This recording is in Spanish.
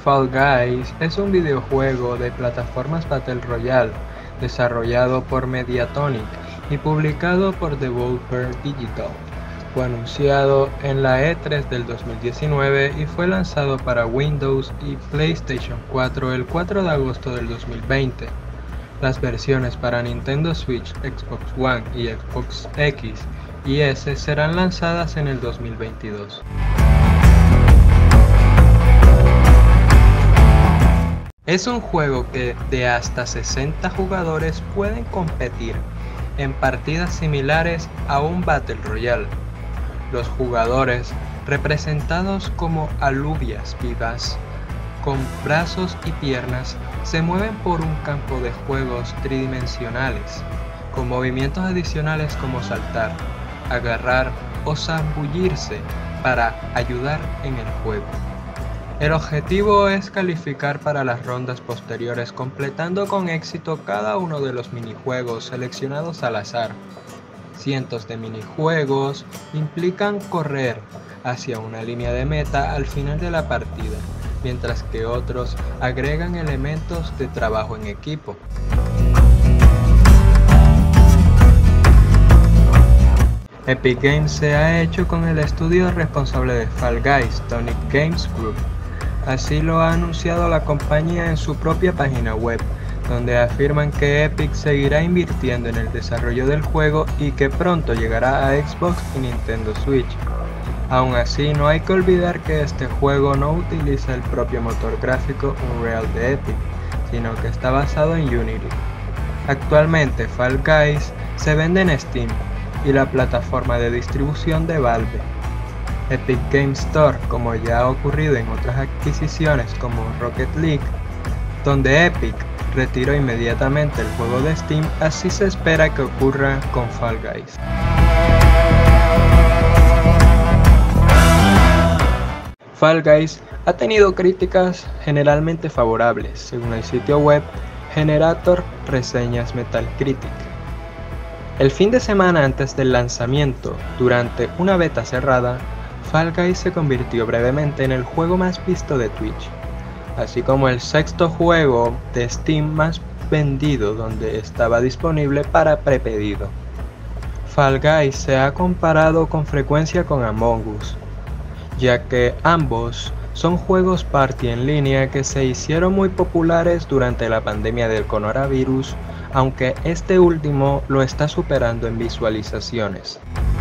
Fall Guys es un videojuego de plataformas Battle Royale desarrollado por Mediatonic y publicado por Devolver Digital. Fue anunciado en la E3 del 2019 y fue lanzado para Windows y PlayStation 4 el 4 de agosto del 2020. Las versiones para Nintendo Switch, Xbox One y Xbox X y S serán lanzadas en el 2022. Es un juego que de hasta 60 jugadores pueden competir en partidas similares a un Battle Royale. Los jugadores, representados como alubias vivas, con brazos y piernas, se mueven por un campo de juegos tridimensionales, con movimientos adicionales como saltar, agarrar o zambullirse para ayudar en el juego. El objetivo es calificar para las rondas posteriores completando con éxito cada uno de los minijuegos seleccionados al azar. Cientos de minijuegos implican correr hacia una línea de meta al final de la partida, mientras que otros agregan elementos de trabajo en equipo. Epic Games se ha hecho con el estudio responsable de Fall Guys, Tonic Games Group. Así lo ha anunciado la compañía en su propia página web, donde afirman que Epic seguirá invirtiendo en el desarrollo del juego y que pronto llegará a Xbox y Nintendo Switch. Aún así, no hay que olvidar que este juego no utiliza el propio motor gráfico Unreal de Epic, sino que está basado en Unity. Actualmente, Fall Guys se vende en Steam y la plataforma de distribución de Valve. Epic Games Store, como ya ha ocurrido en otras adquisiciones como Rocket League, donde Epic retiró inmediatamente el juego de Steam, así se espera que ocurra con Fall Guys. Fall Guys ha tenido críticas generalmente favorables, según el sitio web Generator Reseñas Metacritic. El fin de semana antes del lanzamiento, durante una beta cerrada, Fall Guys se convirtió brevemente en el juego más visto de Twitch, así como el sexto juego de Steam más vendido donde estaba disponible para prepedido. Fall Guys se ha comparado con frecuencia con Among Us, ya que ambos son juegos party en línea que se hicieron muy populares durante la pandemia del coronavirus, aunque este último lo está superando en visualizaciones.